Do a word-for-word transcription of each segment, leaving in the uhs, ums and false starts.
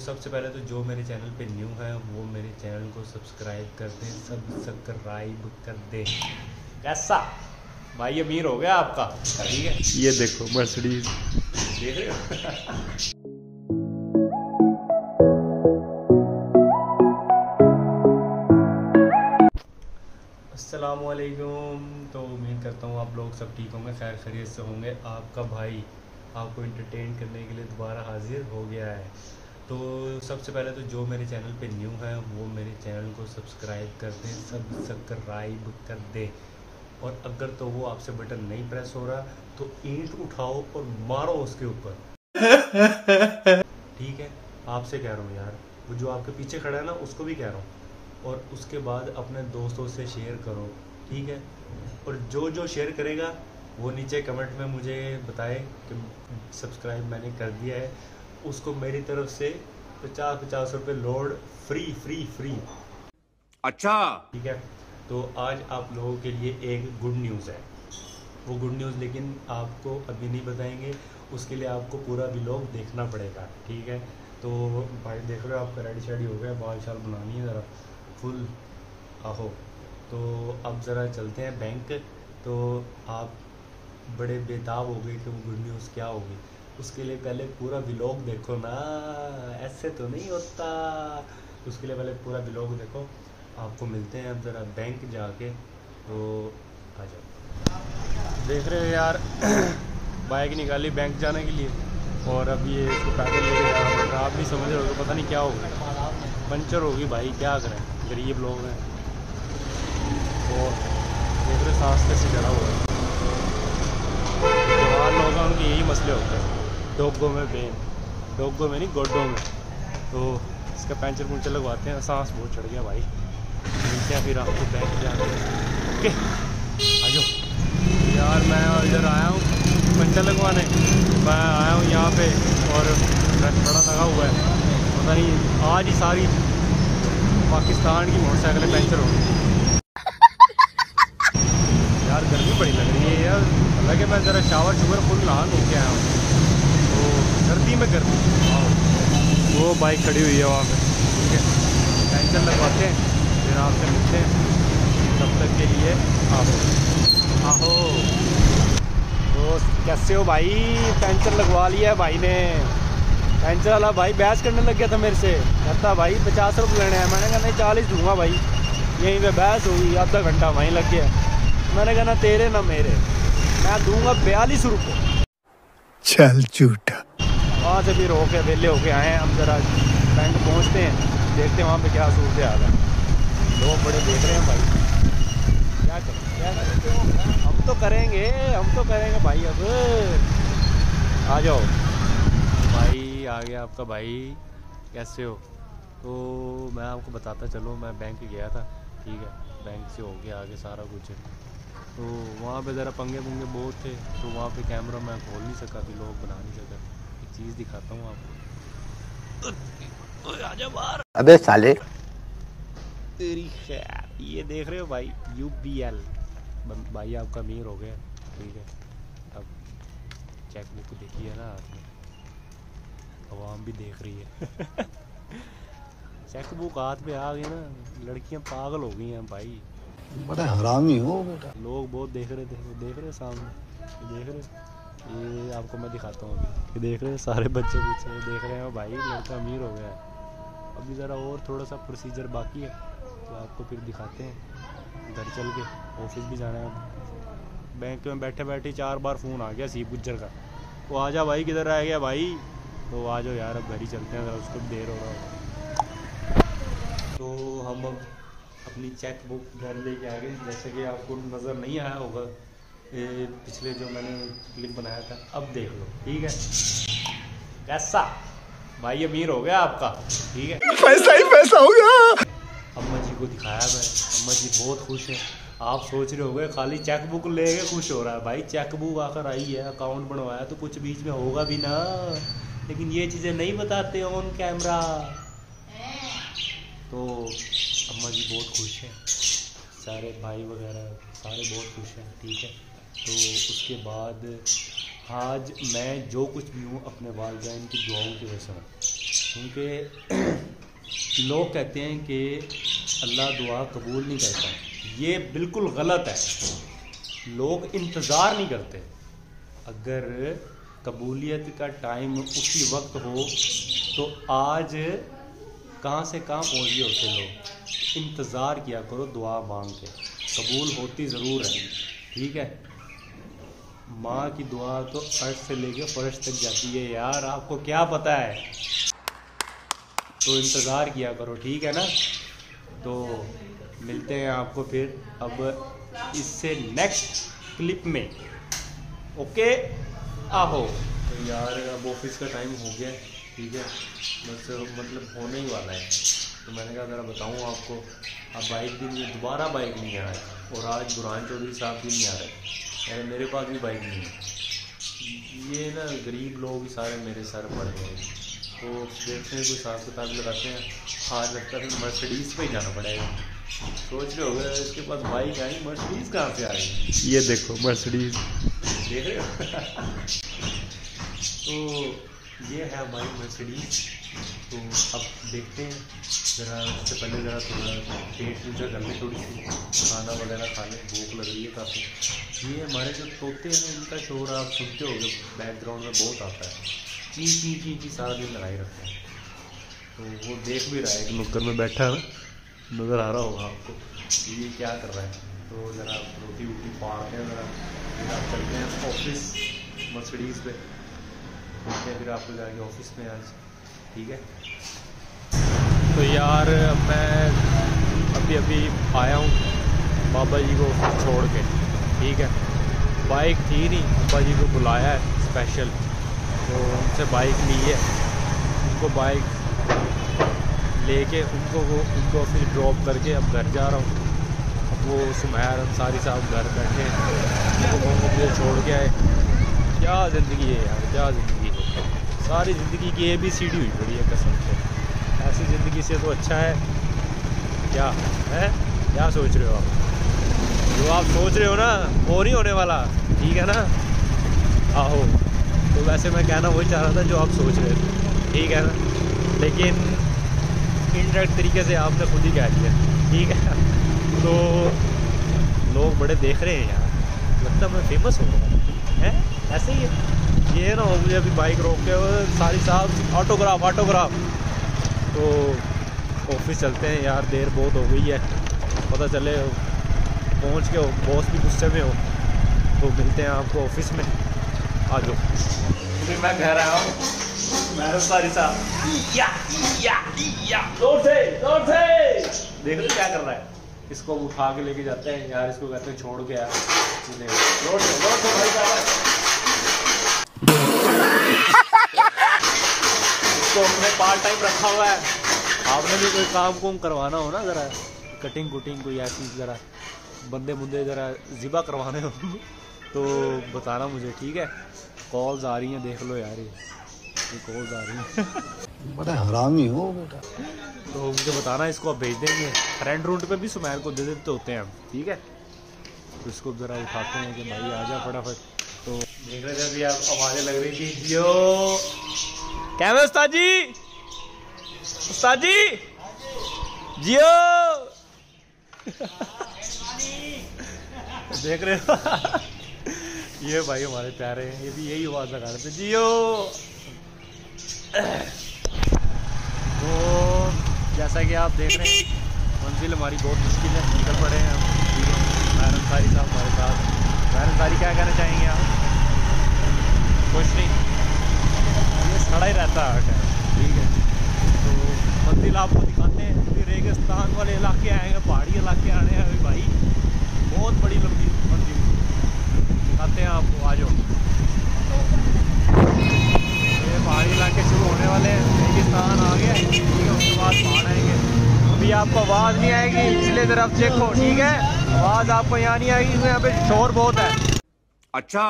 सबसे पहले तो जो मेरे चैनल पे न्यू है वो मेरे चैनल को सब्सक्राइब कर दे, सब्सक्राइब कर दे। कैसा भाई अमीर हो गया आपका? ठीक है, ये देखो मर्सिडीज देख रहे हो। अस्सलामुअलैकुम। तो उम्मीद करता हूँ आप लोग सब ठीक होंगे, खैर खैरियत से होंगे। आपका भाई आपको एंटरटेन करने के लिए दोबारा हाजिर हो गया है। तो सबसे पहले तो जो मेरे चैनल पे न्यू है वो मेरे चैनल को सब्सक्राइब कर दे, सब्सक्राइब कर दे। और अगर तो वो आपसे बटन नहीं प्रेस हो रहा तो ईंट उठाओ और मारो उसके ऊपर। ठीक है, आपसे कह रहा हूँ यार, वो जो आपके पीछे खड़ा है ना उसको भी कह रहा हूँ। और उसके बाद अपने दोस्तों से शेयर करो, ठीक है। और जो जो शेयर करेगा वो नीचे कमेंट में मुझे बताए कि सब्सक्राइब मैंने कर दिया है, उसको मेरी तरफ से पचास पचास रुपये लोड फ्री फ्री फ्री। अच्छा, ठीक है। तो आज आप लोगों के लिए एक गुड न्यूज़ है। वो गुड न्यूज़ लेकिन आपको अभी नहीं बताएंगे, उसके लिए आपको पूरा व्लॉग देखना पड़ेगा, ठीक है। तो भाई देख रहे हो आपका रेडी शेडी हो गया, बाल शाल बनानी है ज़रा फुल आहो। तो अब ज़रा चलते हैं बैंक। तो आप बड़े बेताब हो गए कि वो गुड न्यूज़ क्या होगी, उसके लिए पहले पूरा व्लॉग देखो ना, ऐसे तो नहीं होता। उसके लिए पहले पूरा व्लॉग देखो। आपको मिलते हैं अब ज़रा बैंक जाके, तो आ जाओ। देख रहे हो यार बाइक निकाली बैंक जाने के लिए, और अब ये इसको पैदल लेके जाना पड़ रहा है। आप भी समझ रहे हो, पता नहीं क्या होगा, पंचर होगी भाई, क्या करें, गरीब लोग हैं। और देख रहे सांस कैसे चढ़ा हुआ है। जवान लोग हैं उनके यही मसले होते हैं, डोगों में बेन, डोगों में नहीं गोडों में। तो इसका पंचर पुंचर लगवाते हैं, सांस बहुत चढ़ गया भाई। मिलते हैं फिर आपको बैंक जाके, ओके आ जाओ। यार मैं इधर आया हूँ पंचर लगवाने, मैं आया हूँ यहाँ पे और रश बड़ा लगा हुआ है। पता नहीं आज ही सारी पाकिस्तान की मोटरसाइकिलें पंचर हो गई। यार गर्मी बड़ी लग रही है यार, हालांकि मैं ज़रा शावर शुगर फुल नहा धो के आया हूँ, तो सर्दी में गर्मी। वो बाइक खड़ी हुई है वहाँ पे, ठीक है, पंचर लगवाते हैं फिर आपसे मिलते हैं। तब तक के लिए आहो आहो। तो कैसे हो भाई? पंचर लगवा लिया है भाई ने। पंचर वाला भाई बहस करने लग गया था मेरे से, कहता भाई पचास रुपये लेने हैं। मैंने कहा नहीं चालीस दूंगा भाई। यहीं पे बहस हुई, आधा घंटा वहीं लग गया। मैंने कहा ना तेरे ना मेरे, मैं दूंगा बयालीस रुपये। चल झूठा। वहाँ से फिर होके वेले होके आए हैं। हम ज़रा बैंक पहुँचते हैं, देखते हैं वहाँ पे क्या सूरत हाल है। लोग बड़े देख रहे हैं भाई, क्या करें क्या करें, हम तो करेंगे हम तो करेंगे भाई। अब आ जाओ भाई, आ गया आपका भाई। कैसे हो? तो मैं आपको बताता चलो, मैं बैंक गया था, ठीक है, बैंक से हो गया आगे सारा कुछ। तो वहाँ पे ज़रा पंगे पुंगे बहुत थे, तो वहाँ पे कैमरा मैं खोल नहीं सका, भी लोग बना नहीं सका। एक चीज़ दिखाता हूँ आपको, आ जाओ बाहर। अबे साले तेरी खैर, ये देख रहे हो भाई यू बी एल भाई, आपका अमीर हो गया, ठीक है। अब चेक बुक देखिए ना हाथ में, आवाम भी देख रही है। चेक बुक हाथ में आ गई ना, लड़कियां पागल हो गई हैं भाई। बड़ा हरामी हो बेटा। लोग बहुत देख रहे थे, देख रहे सामने, ये देख रहे, ये आपको मैं दिखाता हूँ अभी। ये देख रहे हैं सारे बच्चे पीछे देख रहे हैं भाई, लड़का अमीर हो गया है। अभी ज़रा और थोड़ा सा प्रोसीजर बाकी है, तो आपको फिर दिखाते हैं। घर चल के ऑफिस भी जाना है। बैंक में बैठे बैठे चार बार फ़ोन आ गया सी गुज्जर का, वो आ जा भाई, किधर रह गया भाई? तो आ जाओ यार, अब घर ही चलते हैं, ज़रा उसको भी देर हो रहा होगा। तो हम अब अपनी चेक बुक घर लेके आ गए। जैसे कि आपको नज़र नहीं आया होगा ये पिछले जो मैंने क्लिप बनाया था, अब देख लो, ठीक है। कैसा भाई अमीर हो गया आपका? ठीक है, पैसा ही पैसा होगा। अम्मा जी को दिखाया मैं, अम्मा जी बहुत खुश है। आप सोच रहे होगे खाली चेक बुक ले के खुश हो रहा है, भाई चेक बुक आकर आई है, अकाउंट बनवाया, तो कुछ बीच में होगा भी ना, लेकिन ये चीज़ें नहीं बताते ऑन कैमरा। तो अम्मा जी बहुत खुश हैं, सारे भाई वगैरह सारे बहुत खुश हैं, ठीक है। तो उसके बाद आज मैं जो कुछ भी हूँ अपने वालिदैन की दुआओं की वजह से हूँ, क्योंकि लोग कहते हैं कि अल्लाह दुआ कबूल नहीं करता, ये बिल्कुल गलत है। लोग इंतज़ार नहीं करते। अगर कबूलियत का टाइम उसी वक्त हो तो आज कहाँ से कहाँ पहुँच गए होते लोग। इंतज़ार किया करो दुआ मांग के, कबूल होती ज़रूर है, ठीक है। माँ की दुआ तो अर्श से लेके फर्श तक जाती है यार, आपको क्या पता है। तो इंतज़ार किया करो, ठीक है ना। तो मिलते हैं आपको फिर अब इससे नेक्स्ट क्लिप में, ओके। आहो तो यार अब ऑफिस का टाइम हो गया, ठीक है, बस मतलब होने ही वाला है। तो मैंने कहा ज़रा बताऊँ आपको, अब बाइक भी नहीं, दोबारा बाइक नहीं आ रहा है, और आज बुरहान चौधरी साहब भी नहीं आ रहे, यार मेरे पास भी बाइक नहीं है। ये ना गरीब लोग ही सारे मेरे सर पड़ गए। तो देखते हैं कोई हिसाब किताब लगाते हैं। आज लगता है मर्सिडीज़ पे ही जाना पड़ेगा। सोच रहे होगे इसके पास बाइक आई, मर्सिडीज़ कहाँ से आ गई। ये देखो मर्सिडीज़, देख रहे हो। तो ये है हमारी मर्सिडीज़। तो अब देखते हैं, ज़रा उससे पहले ज़रा थोड़ा पेट पूजा कर ले, थोड़ी सी खाना वगैरह खा लें, भूख लग रही है काफ़ी। ये हमारे जो तोते हैं ना, इनका शोर आप सुनते होगे बैकग्राउंड में बहुत आता है, ची ची ची ची सारा दिन लगाई रखते हैं। तो वो देख भी रहा है, एक नुक्कड़ में बैठा है, नज़र आ रहा होगा आपको ये क्या कर रहा है। तो ज़रा रोटी वोटी फाड़ते हैं, ज़रा फिर आप चलते हैं ऑफिस मर्सिडीज़ पे, देखते हैं फिर आपको जाएंगे ऑफिस में आज, ठीक है। तो यार मैं अभी अभी आया हूँ बाबा जी को छोड़ के, ठीक है। बाइक थी नहीं, बाबा जी को बुलाया है स्पेशल, तो उनसे बाइक ली है। उनको बाइक लेके उनको वो उनको फिर ड्रॉप करके अब घर जा रहा हूँ। अब वो सुमैर अंसारी साहब घर बैठे हैं, वो मुझे छोड़ के आए। क्या ज़िंदगी है यार, क्या ज़िंदगी है, सारी ज़िंदगी की ए बी सी डी हुई पड़ी है कसम से। ऐसी ज़िंदगी से तो अच्छा है क्या है। क्या सोच रहे हो आप, जो आप सोच रहे हो ना वो नहीं होने वाला, ठीक है ना। आहो तो वैसे मैं कहना वही चाह रहा था जो आप सोच रहे थे, ठीक है ना, लेकिन इनडायरेक्ट तरीके से आपने खुद ही कह दिया, ठीक है। तो लोग बड़े देख रहे हैं यार, लगता मैं फेमस हो रहा है, ऐसे ही है। ये ना हो मुझे अभी बाइक रोक के सारी साहब ऑटोग्राफ ऑटोग्राफ। तो ऑफिस चलते हैं यार, देर बहुत हो गई है, पता चले पहुंच के बॉस भी गुस्से में हो। तो मिलते हैं आपको ऑफिस में, आ जाओ। फिर मैं घर आया हूँ, मैं सारी साहब या या या जोर से जोर से देख लो क्या कर रहा है। इसको उठा के लेके जाते हैं यार, इसको कहते हैं छोड़ के यार, जोर से जोर से भाई साहब। इसको हमने पार्ट टाइम रखा हुआ है। आपने भी कोई काम कुम करवाना हो ना, ज़रा कटिंग कुटिंग कोई ऐसी ज़रा बंदे बुंदे ज़रा ज़िबा करवाने हो तो बताना मुझे, ठीक है। कॉल्स आ रही हैं, देख लो यार, ये कॉल्स आ रही हैं। बड़ा हरामी हो बेटा। तो मुझे बताना, इसको आप भेज देंगे। फ्रेंड रूट पे भी सुमैर को दे देते होते हैं हम, ठीक है। तो इसको ज़रा उठाते हैं कि भाई आ जा फटाफट। तो देख रहे थे अभी आप आवाज़ें लग रही थी, जियो क्या है उस्ताद जी, उस्ताद जी जियो देख रहे हो ये भाई हमारे प्यारे हैं, ये भी यही आवाज़ लगा रहे थे, जियो। तो जैसा कि आप देख रहे हैं, मंजिल हमारी बहुत मुश्किल है, निकल पड़े हैं हम, ठीक है। मैर अंसारी साहब हमारे साथ। मैर अंसारी क्या कहना चाहेंगे आप? कुछ नहीं, ये खड़ा ही रहता है, ठीक है। तो मंजिल आपको दिखाते हैं, फिर रेगिस्तान वाले इलाके आएंगे, पहाड़ी इलाके आने हैं अभी भाई, बहुत बड़ी लंबी मंजिल दिखाते हैं आपको, आ जाओ। ये पहाड़ी इलाके शुरू होने वाले हैं, रेगिस्तान आ गया, ठीक है, उसके बाद पहाड़ आएंगे। अभी आपको आवाज़ नहीं आएगी, पिछले तरफ देखो, ठीक है। आवाज़ आपको यहाँ नहीं आएगी, यहाँ पे शोर बहुत है। अच्छा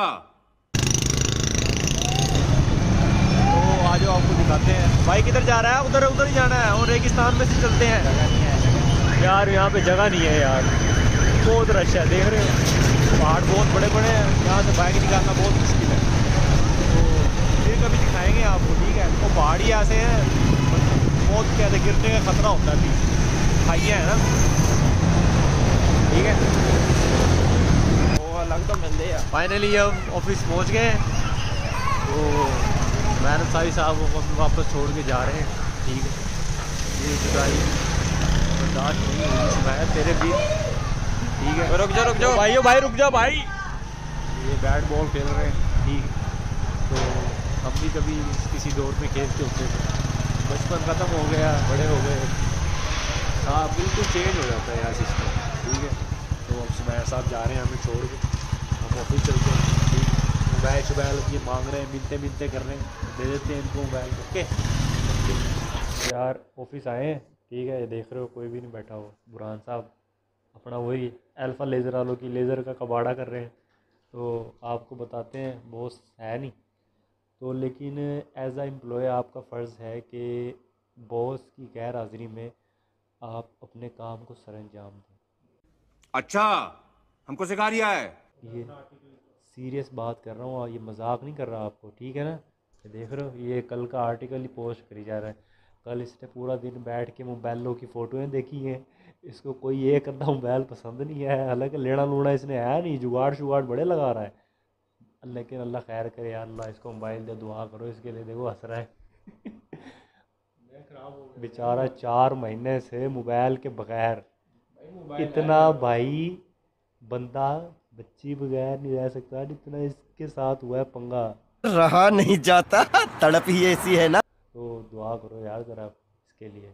तो आज आपको दिखाते हैं। भाई किधर जा रहा है? उधर उधर ही जाना है, और रेगिस्तान में से चलते हैं यार। यहाँ पे जगह नहीं है यार, बहुत रश है, देख रहे हो, पहाड़ बहुत बड़े बड़े हैं, यहाँ से बाइक निकालना बहुत मुश्किल है। तो फिर कभी दिखाएंगे आपको, ठीक है। वो पहाड़ी ऐसे हैं, बहुत कहते गिरने का खतरा होता है, खाइए है ना, ठीक है। वो लग तो मिल गया। फाइनली हम ऑफिस पहुंच गए, तो मैंने साई साहब को वापस छोड़ के जा रहे हैं, ठीक है। ये जुदाई बर्दाश्त नहीं होगी मैं तेरे भी, ठीक है। रुक जाओ रुक जाओ भाइयों, भाई रुक जाओ भाई। ये बैट बॉल खेल रहे हैं, ठीक है। तो हम भी कभी किसी दौर में खेलते होते थे, बचपन ख़त्म हो गया, बड़े हो गए, हाँ बिल्कुल चेंज हो जाता है यार सिस्टम, ठीक है। तो अब सुबह साहब जा रहे हैं हमें छोड़ के, हम ऑफिस चलते हैं, ठीक है। मोबाइल शोबाइल ये मांग रहे हैं, मिलते मिलते कर रहे हैं, दे देते हैं इनको मोबाइल। ओके यार ऑफिस आए हैं, ठीक है। ये देख रहे हो कोई भी नहीं बैठा हो, बुरहान साहब अपना वही अल्फ़ा लेज़र वालों की लेज़र का कबाड़ा कर रहे हैं। तो आपको बताते हैं बॉस है नहीं, तो लेकिन एज आ एम्प्लॉय आपका फ़र्ज़ है कि बॉस की गैर हाज़िरी में आप अपने काम को सरअंजाम दें। अच्छा, हमको सिखा रिया है। ये सीरियस बात कर रहा हूँ, ये मजाक नहीं कर रहा आपको, ठीक है ना। ये देख रहे हो, ये कल का आर्टिकल ही पोस्ट करी जा रहा है। कल इसने पूरा दिन बैठ के मोबाइलों की फ़ोटोएं देखी हैं, इसको कोई एक अद्धा मोबाइल पसंद नहीं है, हालांकि लेना लूना इसने है नहीं, जुगाड़ शुगाड़ बड़े लगा रहा है। लेकिन अल्लाह खैर करे यार, अल्लाह इसको मोबाइल दे, दुआ करो इसके लिए। देखो हंस रहा है बेचारा, चार महीने से मोबाइल के बगैर, इतना भाई बंदा बच्ची बगैर नहीं रह सकता जितना इसके साथ हुआ है पंगा। रहा नहीं जाता, तड़प ही ऐसी है ना। तो दुआ करो यार ज़रा इसके लिए,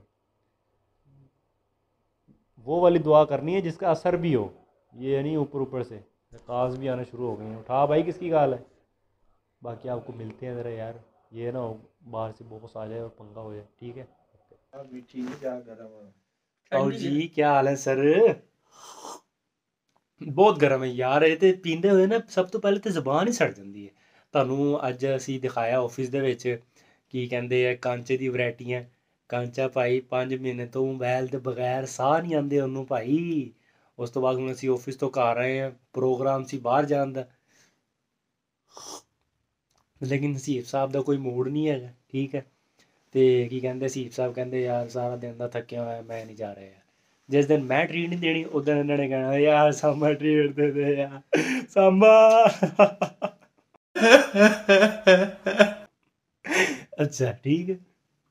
वो वाली दुआ करनी है जिसका असर भी हो, ये नहीं ऊपर ऊपर से काज भी आना शुरू हो गए हैं। उठा भाई किसकी गाल है। बाकी आपको मिलते हैं ज़रा यार, ये ना हो बाहर से बॉस आ जाए और पंगा हो जाए, ठीक है। अभी ठीक है, क्या कर रहा और जी क्या हाल है सर। बहुत गर्म है यार, ਇਹ ਤੇ ਪੀਂਦੇ ਹੋਏ ਨਾ ਸਭ ਤੋਂ ਪਹਿਲੇ ਤੇ ਜ਼ਬਾਨ ਹੀ ਸੜ ਜਾਂਦੀ ਹੈ। ਤੁਹਾਨੂੰ ਅੱਜ ਅਸੀਂ ਦਿਖਾਇਆ ਆਫਿਸ ਦੇ ਵਿੱਚ ਕੀ ਕਹਿੰਦੇ ਆ ਕਾਂਚੇ ਦੀ ਵੈਰਾਈਟੀਆਂ। ਕਾਂਚਾ ਭਾਈ ਪੰਜ ਮਹੀਨੇ ਤੋਂ ਮੋਬਾਈਲ ਦੇ ਬਗੈਰ ਸਾਹ ਨਹੀਂ ਆਉਂਦੇ ਉਹਨੂੰ ਭਾਈ। ਉਸ ਤੋਂ ਬਾਅਦ ਹੁਣ ਅਸੀਂ ਆਫਿਸ ਤੋਂ ਘਰ ਆਏ ਹਾਂ, ਪ੍ਰੋਗਰਾਮ ਸੀ ਬਾਹਰ ਜਾਣ ਦਾ, ਲੇਕਿਨ ਹਸੀਬ ਸਾਹਿਬ ਦਾ ਕੋਈ ਮੂਡ ਨਹੀਂ ਹੈਗਾ, ਠੀਕ ਹੈ। ਤੇ ਕੀ ਕਹਿੰਦੇ ਹਸੀਬ ਸਾਹਿਬ ਕਹਿੰਦੇ ਯਾਰ ਸਾਰਾ ਦਿਨ ਦਾ ਥੱਕਿਆ ਹੋਇਆ ਮੈਂ ਨਹੀਂ ਜਾ ਰਿਹਾ। जिस दिन मैं ट्रीट नहीं देनी उस दिन इन्होंने कहना यार सामा ट्रीट दे दे यार सामा। अच्छा ठीक है।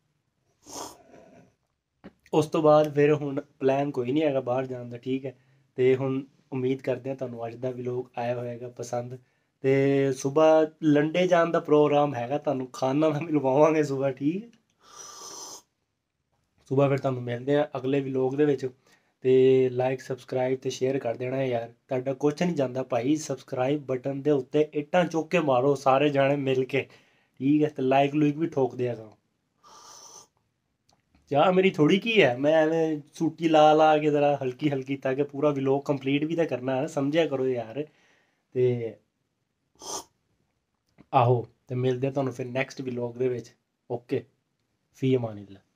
उस तो बाद फिर हुण प्लान कोई नहीं हैगा बाहर जाने का, ठीक है। तो हुण उम्मीद करते हैं तुहानूं अज दा व्लॉग आया होएगा पसंद। तो सुबह लंडे जाने का प्रोग्राम हैगा, तुहानूं खाना ना मिलवावांगे सुबह, ठीक है। सुबह फिर तुहानूं मिलदे आ अगले व्लॉग दे विच। ते लाइक सबसक्राइब ते शेयर कर देना है यार, तुहाडा कुछ नहीं जांदा भाई। सबसक्राइब बटन दे उत्ते इट्टां चुक के मारो सारे जाने मिल के, ठीक है। तो लाइक लुइक भी ठोक दिया करो। चाह मेरी थोड़ी की है, मैं एवें सूटी ला ला के ज़रा हल्की हल्की ताकि पूरा व्लॉग कंप्लीट भी तो करना है, समझिया करो यार। ते आहो ते मिलदे तुहानूं फिर नैक्सट व्लॉग दे विच। ओके, फी अमानिल्लाह।